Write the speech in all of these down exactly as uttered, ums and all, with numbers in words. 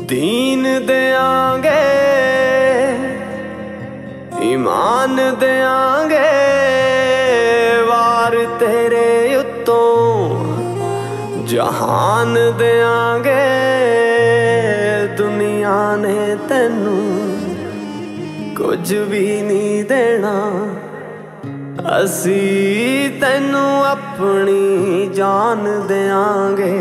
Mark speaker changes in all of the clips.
Speaker 1: दीन देंगे ईमान देंगे वार तेरे उत्तों जहान देंगे दुनिया ने तेनू कुछ भी नहीं देना असी तेनू अपनी जान देंगे।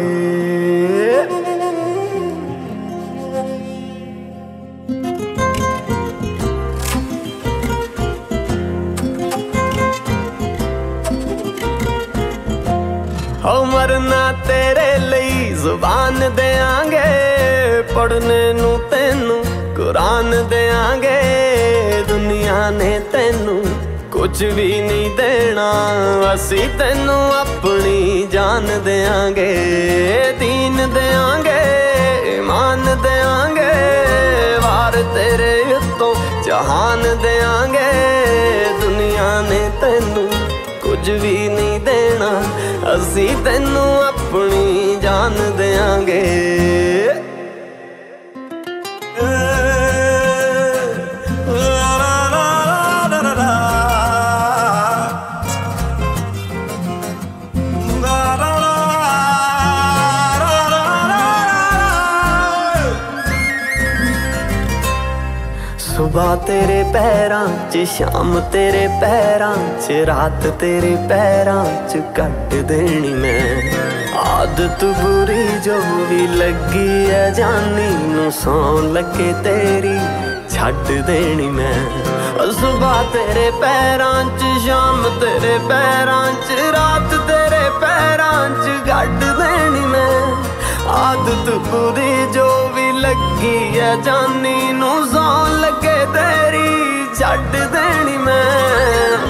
Speaker 1: हो मरना तेरे लिए जुबान देंगे पढ़ने नू तेनू कुरान देंगे दुनिया ने तेनू कुछ भी नहीं देना असी तेनू अपनी जान देंगे। दीन देंगे ईमान देंगे वार तेरे उत्तों जहान देंगे दुनिया ने तेनू कुछ भी नहीं देना असी तेनू अपनी जान देंगे। सुबह तेरे पैरां च शाम तेरे पैरां च रात तेरे पैरां च कट देनी मैं आदत बुरी जो भी लगी है जानी नू सौं लगे तेरी छड्ड देनी मैं। सुबह तेरे पैरां च शाम तेरे पैरां च रात तेरे पैरां च कट देनी मैं आदत बुरी जो भी लगी है जानी नू सौं लगे तेरी छड्ड देनी मैं।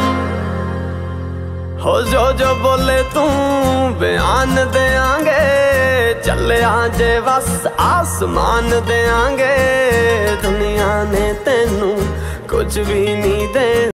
Speaker 1: हो जो जो बोले तू बयान देंगे चले आजे बस आसमान देंगे दुनिया ने तेनू कुछ भी नहीं दे।